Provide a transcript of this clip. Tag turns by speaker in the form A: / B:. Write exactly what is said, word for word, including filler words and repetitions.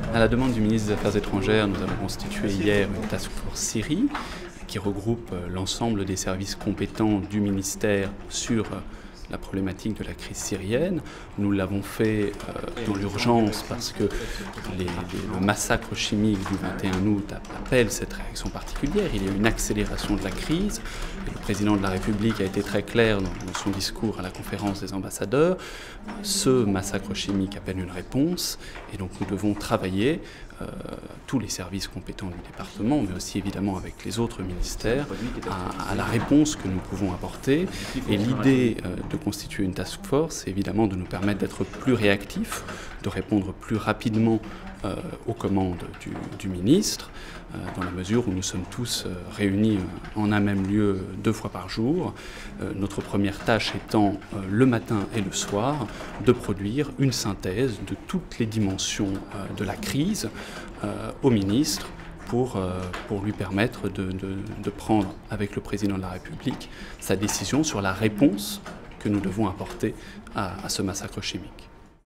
A: À la demande du ministre des Affaires étrangères, nous avons constitué hier une task force Syrie qui regroupe l'ensemble des services compétents du ministère sur la problématique de la crise syrienne. Nous l'avons fait euh, dans l'urgence parce que les, les, le massacre chimique du vingt et un août appelle cette réaction particulière. Il y a une accélération de la crise. Et le président de la République a été très clair dans, dans son discours à la conférence des ambassadeurs. Ce massacre chimique appelle une réponse et donc nous devons travailler, euh, tous les services compétents du département, mais aussi évidemment avec les autres ministères, à, à la réponse que nous pouvons apporter. Et l'idée euh, de constituer une task force, c'est évidemment de nous permettre d'être plus réactifs, de répondre plus rapidement euh, aux commandes du, du ministre, euh, dans la mesure où nous sommes tous euh, réunis en un même lieu deux fois par jour. Euh, notre première tâche étant euh, le matin et le soir de produire une synthèse de toutes les dimensions euh, de la crise euh, au ministre, Pour, euh, pour lui permettre de, de, de prendre avec le président de la République sa décision sur la réponse que nous devons apporter à, à ce massacre chimique.